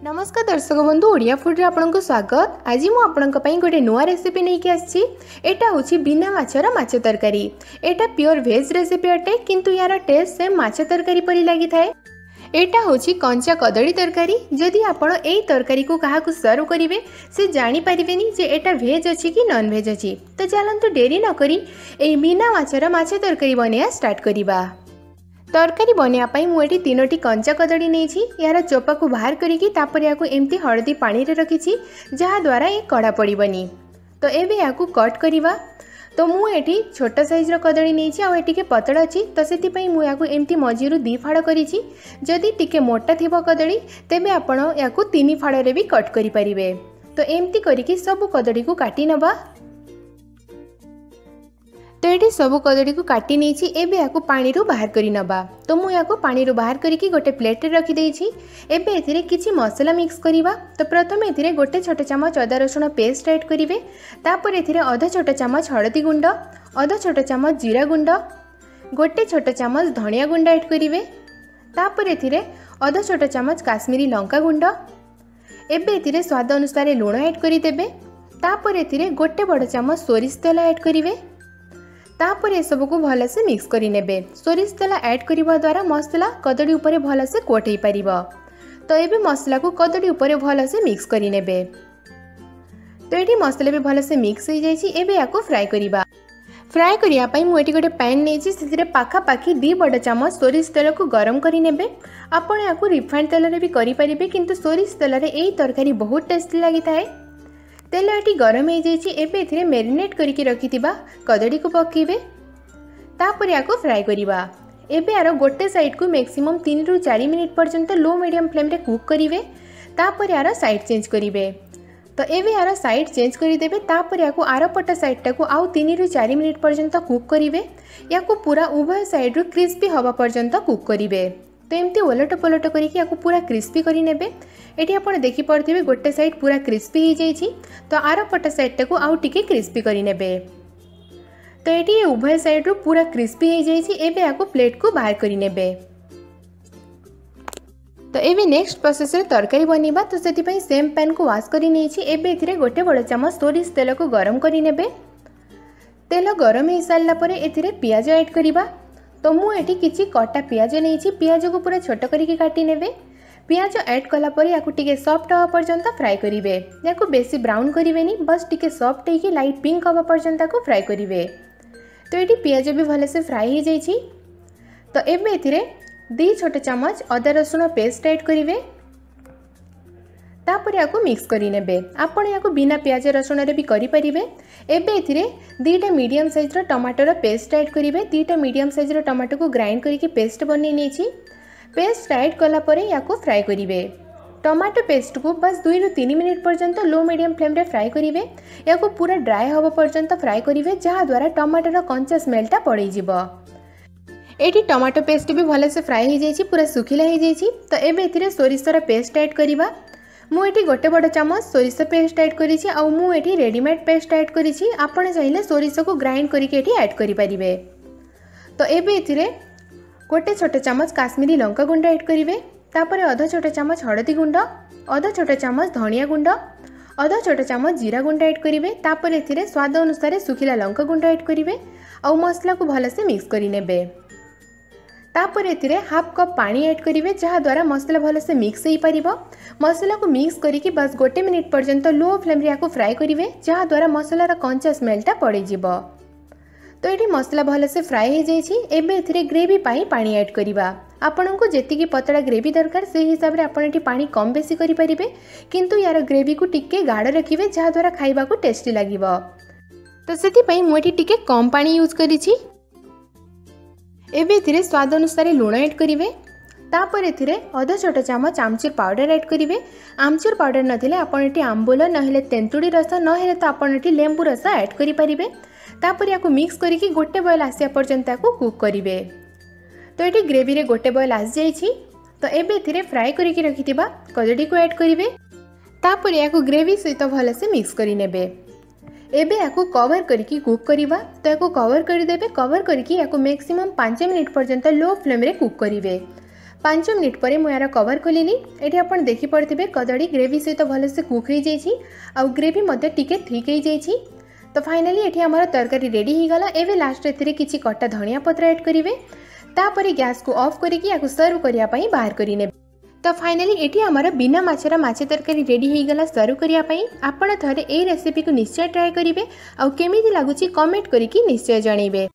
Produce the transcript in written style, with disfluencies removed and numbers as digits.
नमस्कार दर्शक बंधु ओडिया फूड रे आपनको स्वागत। आज मु आपनका पई गोटे नुआ रेसिपी नै के आछि। एटा होछि बिना माछर माछ तरकारी। एटा प्योर वेज रेसिपी अटे किंतु यार टेस्ट सेम माछ तरकारी परि लागि थाए। एटा होछि कंचा कदली तरकारी। जदि आपण एई तरकारी को काहा को सर्व करिवे से जानि परिबेनी जे एटा वेज अछि कि नॉन वेज अछि। तो चलंतु देरी न करी एई बिना माछर माछ तरकारी बनिया स्टार्ट करिबा। तरकारी बनवाई मुझे 3टी कंचा कदली नहीं यार चोपा को बाहर करी एमती हलदी पानी रे रखी जहाद्वारा ये कड़ा पड़बनी। तो एबे या कट करवा। तो मुझे छोट साइज्र कदली नहीं आगे पतला अच्छी तो से मुझे मझीरू 2 फाड़ करी। जदि टिके मोटा थी कदली तेबे आपण या 3 फाड़े भी कट करें। तो एमती करके सब कदली को काटी नबा। तो ये सब कदली को काटी नहीं एबे या पानी रू बाहर करी नबा। तो मु या पानी रू बाहर करके गोटे प्लेट रे रखी देछि। एबे एथिरे किछि मसला मिक्स करिवा। तो प्रथम एथिरे गोटे छोट चमच अदा रसुण पेस्ट ऐड करिवे। तापर एथिरे आधा छोट चमच हळदी गुंड, आधा छोट चमच जीरा गुंड, गोटे छोट चमच धनिया गुंड ऐड करिवे। तापर एथिरे आधा छोट चमच काश्मीरी लंका गुंड। एबे एथिरे स्वाद अनुसार लूण ऐड करि देबे। तापर एथिरे गोटे बड़ चमच सोरिष तेल ऐड करिवे। तापर ये सब को भल से मिक्स करी नेबे। सोरिष तेल ऐड करबा द्वारा मसला कदली ऊपर भल से कोट हो पारिबो। तो ये मसला को कदली ऊपर भल से मिक्स करी नेबे। तो ये मसला भी भल से मिक्स हो जाइछि। एबे याको फ्राई करिबा। फ्राई करिया पई मु एटी गोटे पैन नेछि। सेतिरे पाखा पाखी 2 बड़ चमच सोरिष तेल को गरम करी नेबे। आपण याको रिफाइंड तेल रे भी करि परिबे किंतु सोरिष तेल रे एई तरकारी बहुत टेस्टी लागि थाए। तेल ये गरम हो जाइए। एबे एथिरे मेरिनेट करके रखिथिबा कदली को पकेबे। तापर याको फ्राई करिबा। एबे यार गोटे साइड को मैक्सिमम 3 ରୁ 4 मिनिट पर्यंत लो मीडियम फ्लेम रे कुक करिवे। तापर यार साइड चेंज करिवे। तो एबे यार साइड चेंज करि देबे। तापर याको आर पट साइड टा को आउ 3 ରୁ 4 मिनिट पर्यंत कुक करिवे। याको पूरा उभय साइड रो क्रिस्पी हवा पर्यंत कुक करिवे। तो एमती ओलट पलट करके याको पूरा क्रिस्पी करि नेबे। एटी आपण देखि पड़थिबे गोटे साइड पूरा क्रिस्पी हो जाइछि। तो आर पट साइड टाको आउ टिके क्रिस्पी करि नेबे। तो एटी उभय साइड रो पूरा क्रिस्पी हो जाइछि। एबे याको प्लेट को बाहर करि नेबे। तो एबे नेक्स्ट प्रोसेस रे तरकारी बनिबा। तो सेति पई सेम पैन को वॉश करि नेछि। एबे एथिरे गोटे बड़ चमच सोरिष तेल को गरम करि नेबे। तेल गरम हो सारला परे एथिरे पियाज ऐड करिबा। तो मु एठी किछि कटा पियाज नेछि। पियाज को पूरा छोट करके काटी नेबे। पियाज ऐड कला परे याकु टिके सॉफ्ट हवा पर्यंत फ्राई करिवे। याकु बेसी ब्राउन करिवेनी, बस टिके सॉफ्ट हेकी लाइट पिंक हवा पर्यंत को फ्राई करिवे। तो एठी पियाज भी भले से फ्राई हो जाइछि। तो एबे एथिरे 2 छोट चमच अदा रसुण पेस्ट ऐड करिवे। तापर याकु मिक्स करि नेबे। आपण याकु बिना प्याज रसुण रे भी करि परिबे। एबे एथिरे 2टा मीडियम साइज रो टमाटर पेस्ट ऐड करिवे। 2टा मीडियम साइज रो टमाटो को ग्राइंड करके पेस्ट बनै नेछि। पेस्ट ऐड कला परे याकु फ्राई करिवे। टमाटो पेस्ट को बस 2 ରୁ 3 मिनिट पर्यंत लो मीडियम फ्लेम रे फ्राई करिवे। याकु पूरा ड्राई हवा पर्यंत फ्राई करिवे जहाँ द्वारा टमाटर कंचा स्मेलटा पड़ै जिवो। एटी टमाटो पेस्ट भी भले से फ्राई हो जाइछि, पूरा सुखिला हो जाइछि। तो एबे एथिरे सोरिषर पेस्ट ऐड करिबा। मु एटी गोटे बड़ चमच सोरिष पेस्ट ऐड करिछि। आ मु एटी रेडीमेड पेस्ट ऐड करिछि। आपण चाहिले सोरिष को ग्राइंड करके एटी ऐड करि परिबे। तो एबे एथिरे गोटे छोट चमच काश्मीरी लंका गुंड ऐड करिवे। तापर आधा छोट चमच हळदी गुंड, आधा छोट चमच धनिया गुंड, आधा छोट चमच जीरा गुंड ऐड करिवे। तापर एथिरे स्वाद अनुसार सुखिला लंका गुंड ऐड करिवे। आ मसला को भले से मिक्स करि नेबे। तापर एथिरे हाफ कप पानी ऐड करिवे जहाँ द्वारा मसला भले से मिक्स हो पारिबो। मसला को मिक्स करके बस गोटे मिनिट पर्यंत लो फ्लेम रे याको फ्राई करिवे जहाँ द्वारा मसलार कंचा स्मेलटा पड़ै जिवो। तो ये मसला भले से फ्राई हो जाइछि। एबे एथिरे ग्रेवी पाई पानी ऐड करिबा। आपनको जेतिकी पतला ग्रेवी दरकार से हिसाब रे आपण एटी पानी कम बेसी करि परिबे। किंतु यार ग्रेवी को टिके गाढ़ रखिबे जहाँ द्वारा खाइबा को टेस्टी लागिबो। तो सेति पई मु एटी टिके कम पानी यूज करिछि। एबे एथिरे स्वाद अनुसार लूण ऐड करिवे। तापर एथिरे आधा छोट चमच आमचूर पाउडर ऐड करिवे। आमचूर पाउडर नथिले आपण एटी आंबुल नहेले तेंतुड़ी रस नहेले तो आपण एटी लेंबू रस ऐड करि परिबे। तापर याको मिक्स करके गोटे बॉयल आसिया पर्यंत याको कुक करिवे। तो ये ग्रेवी रे गोटे बॉयल आस जाइछि। तो एबे एथिरे फ्राई करके रखिथिबा कदली को ऐड करिवे। तापर याको ग्रेवी सहित भले से मिक्स करि नेबे। एबे याको कवर करके कुक करिबा। तो याको कवर कर देबे। कवर करके याको मैक्सिमम 5 मिनिट पर्यंत लो फ्लेम रे कुक करिवे। 5 मिनिट पर मुझे यार कवर खोलिली। ये आप देखिपे कदली ग्रेवी सहित भलसे कुक हो जाइए आउ ग्रेवी टिके थिक हो जाइए। तो फाइनाली ये आम तरकारी रेडी हो गला। एवं लास्ट एथिरे किछि कटा धनिया पत्र ऐड करेंगे। तापर गैस को ऑफ करके सर्व करने बाहर करने। तो फाइनाली ये आमर बिना माछर माछ तरकारी रेडी हो गला सर्व करने। आपण थरे ए रेसिपी को निश्चय ट्राए करेंगे। आउ केमिति लागुची कमेंट करके निश्चय जनइबे।